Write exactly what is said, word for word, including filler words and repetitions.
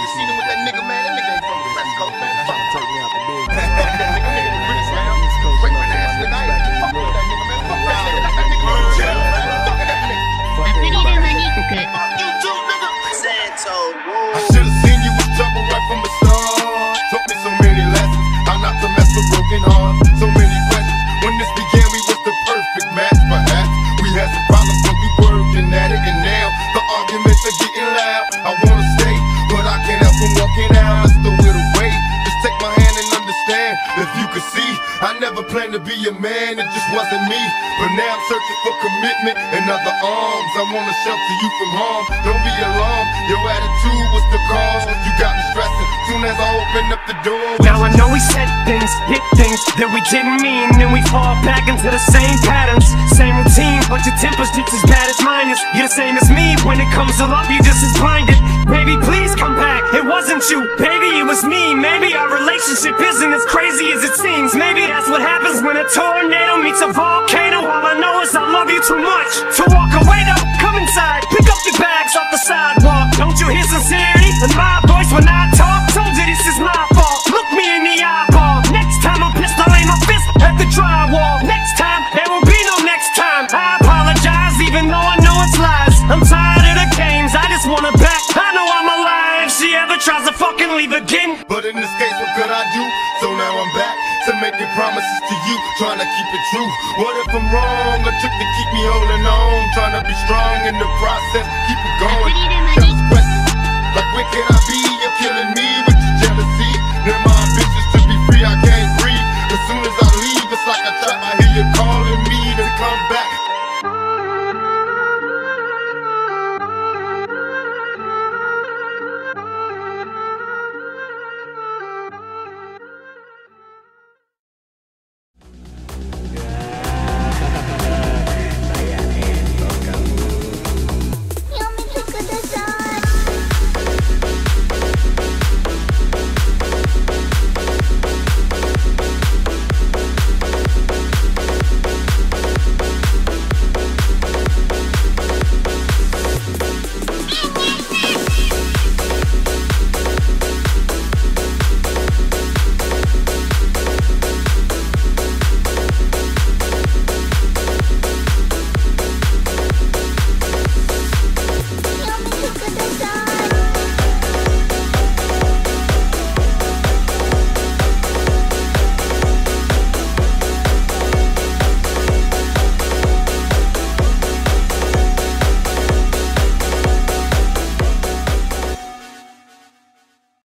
you seen him with that nigga, man? That nigga ain't from the West Coast, man. Fuck that nigga. That nigga ain't British, man. Great man ass nigga. I ain't fuck with that nigga, man. Fuck that nigga. Like that nigga from jail, man. Fuck that nigga. Fuck you too, nigga. I should've seen you was trouble right from the start. Taught me so many lessons. How not to mess with broken hearts. So many questions. When this began, we was the perfect match, perhaps. We had some problems, but we working at it. And now the arguments are getting loud. I wanna stay, but I can't help from walking out. Let's throw it away. Just take my hand and understand. If you could see, I never planned to be a man. It just wasn't me. But now I'm searching for commitment and other arms. I wanna shelter you from harm. Don't be alarmed. Your attitude was the cause. You got me stressing. Soon as I open up the door. Now I know we said things, did things that we didn't mean. Then we fall back into the same patterns, same routine. But your temper's just as bad as mine is. You're the same as me. When it comes to love, you're just as blinded. Baby, please come back. It wasn't you, baby, it was me. Maybe our relationship isn't as crazy as it seems. Maybe that's what happens when a tornado meets a volcano. All I know is I love you too much to walk away though. Come inside, pick up your bags off the sidewalk. Don't you hear sincerity in my voice when I talk? Told you this is my fault. Look me in the eyeball. Next time I'm pissed, I'll aim my fist at the drywall. Next time, there will be no next time. I apologize even though I know it's lies. I'm tired of the games, I just wanna back. I know I'm alive. If she ever tries to fucking leave again. But in this case, what could I do? So now I'm back to making promises to you, trying to keep it true. What if I'm wrong? A trick to keep me holding on, trying to be strong in the process, keep it going. Countless questions, like where can I be? You're killing me with your jealousy. Now my ambitions to be free, I can't breathe. As soon as I leave, it's like I trap my head